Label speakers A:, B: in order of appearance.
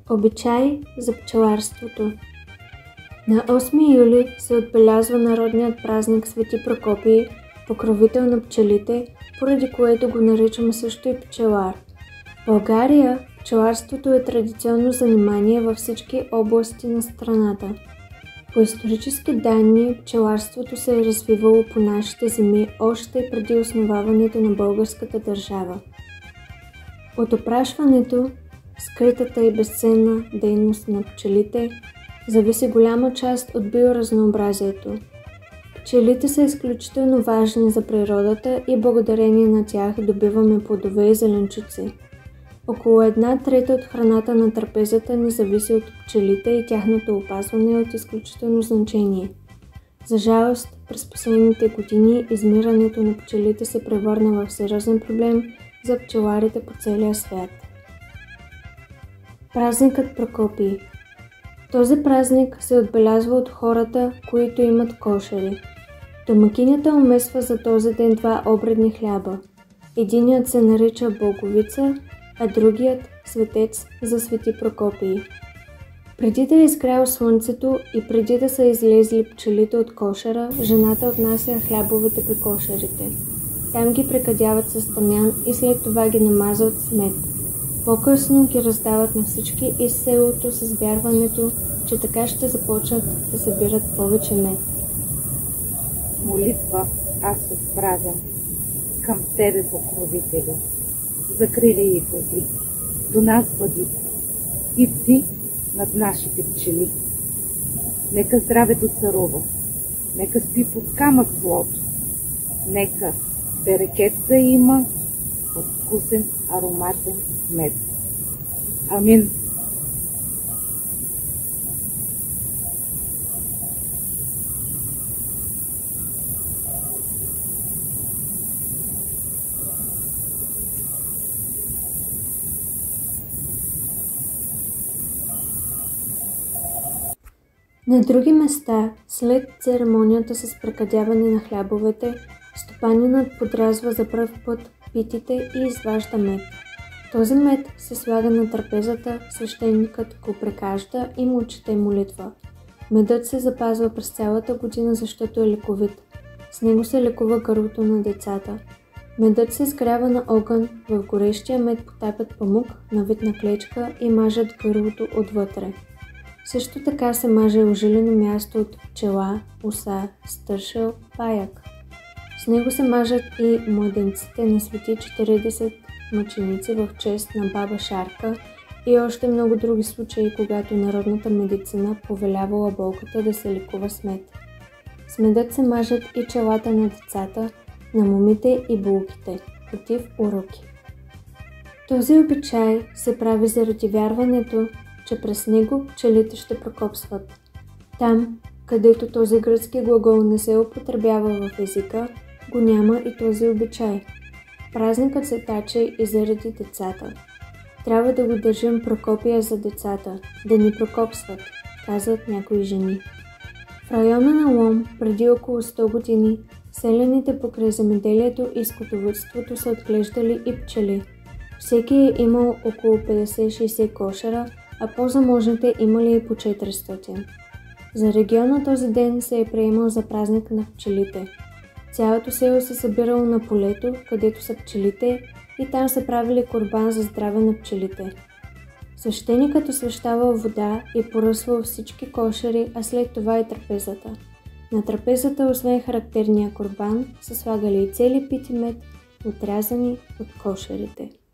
A: Обичай за пчеларството. На 8 юли се отбелязва народният празник Свети Прокопий, покровител на пчелите, поради което го наричаме също и пчелар. В България пчеларството е традиционно занимание във всички области на страната. По исторически данни, пчеларството се е развивало по нашите земи още преди основаването на българската държава. От опрашването, скритата и безценна дейност на пчелите, зависи голяма част от биоразнообразието. Пчелите са изключително важни за природата и благодарение на тях добиваме плодове и зеленчуци. Около 1/3 от храната на трапезата ни зависи от пчелите и тяхното опазване е от изключително значение. За жалост, през последните години измирането на пчелите се превърна в сериозен проблем за пчеларите по целия свят. Празникът Прокопий. Този празник се отбелязва от хората, които имат кошери. Домакинята умесва за този ден 2 обредни хляба. Единият се нарича Боговица, а другият Светец за Свети Прокопий. Преди да е изгряло слънцето и преди да са излезли пчелите от кошера, жената отнася хлябовете при кошерите. Там ги прекадяват с тамян и след това ги намазват с мед. По-късно ги раздават на всички из селото с вярването, че така ще започнат да събират повече мед.
B: Молитва аз отправям към Тебе, покровителю, за крилието Ти, до нас бъди и бди над нашите пчели. Нека здравето царува, нека спи под камък злото, нека берекет да има от вкусен ароматен мед. Амин.
A: На други места, след церемонията с прекадяване на хлябовете, стопанинът подрязва за пръв път питите и изважда мед. Този мед се слага на трапезата, свещеникът го прекажда и му чете молитва. Медът се запазва през цялата година, защото е лековит. С него се лекува гърлото на децата. Медът се изгрява на огън, в горещия мед потапят памук, навит на клечка и мажат гърлото отвътре. Също така се маже ожилено място от пчела, оса, стършел, паяк. С него се мажат и младенците на свети 40 мъченици в чест на баба Шарка и още много други случаи, когато народната медицина повелявала болката да се лекува с мед. С медът се мажат и челата на децата, на момите и булките, против уроки. Този обичай се прави заради вярването, че през него пчелите ще прокопсват. Там, където този гръцки глагол не се употребява в езика, го няма и този обичай. Празникът се тачи и заради децата. Трябва да го държим Прокопия за децата, да ни прокопсват, казват някои жени. В района на Лом преди около 100 години селяните покрай земеделието и скотовъдството са отглеждали и пчели. Всеки е имал около 50-60 кошера, а по-заможните имали и по 400. За региона този ден се е приемал за празник на пчелите. Цялото село се събирало на полето, където са пчелите, и там са правили курбан за здраве на пчелите. Свещеникът освещавал вода и поръсвал всички кошери, а след това и трапезата. На трапезата, освен характерния курбан, са слагали и цели пити мед, отрязани от кошерите.